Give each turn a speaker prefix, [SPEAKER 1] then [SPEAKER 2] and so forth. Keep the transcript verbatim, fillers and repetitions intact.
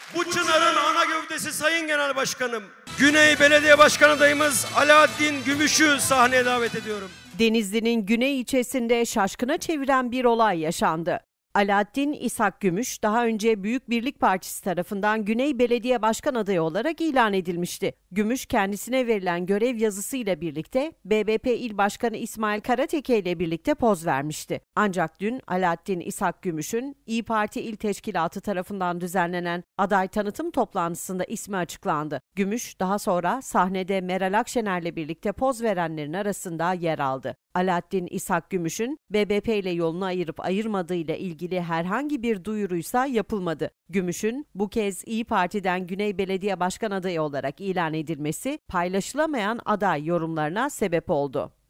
[SPEAKER 1] Bu Çınar'ın ana gövdesi Sayın Genel Başkanım, Güney Belediye Başkan adayımız Alaaddin Gümüş'ü sahneye davet ediyorum.
[SPEAKER 2] Denizli'nin Güney ilçesinde şaşkına çeviren bir olay yaşandı. Alaaddin İshak Gümüş daha önce Büyük Birlik Partisi tarafından Güney Belediye Başkan adayı olarak ilan edilmişti. Gümüş kendisine verilen görev yazısıyla birlikte B B P İl Başkanı İsmail Karateke ile birlikte poz vermişti. Ancak dün Alaaddin İshak Gümüş'ün İYİ Parti İl Teşkilatı tarafından düzenlenen aday tanıtım toplantısında ismi açıklandı. Gümüş daha sonra sahnede Meral Akşener'le birlikte poz verenlerin arasında yer aldı. Alaaddin İshak Gümüş'ün B B P ile yolunu ayırıp ayırmadığıyla ilgili herhangi bir duyuruysa yapılmadı. Gümüş'ün bu kez İYİ Parti'den Güney Belediye Başkan adayı olarak ilan edilmesi paylaşılamayan aday yorumlarına sebep oldu.